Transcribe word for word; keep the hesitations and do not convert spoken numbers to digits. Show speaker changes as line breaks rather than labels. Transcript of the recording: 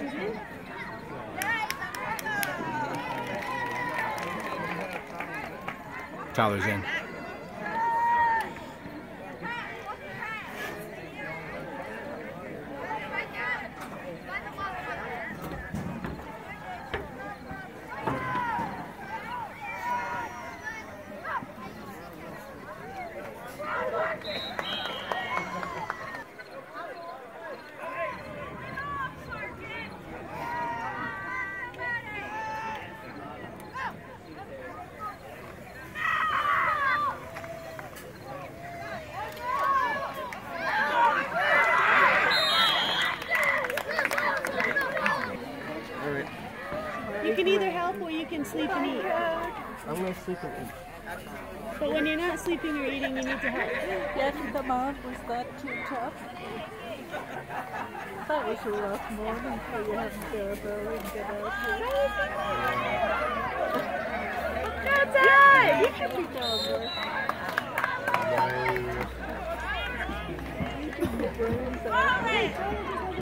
Tyler's in.
You can either help or you can sleep and eat.
I'm going to sleep and eat.
But when you're not sleeping or eating, you need to help.
Yes, the mouth was that too tough. That was a rough morning, so you have to go early and get out here.
That's it!
You can be down there. You can be brains out.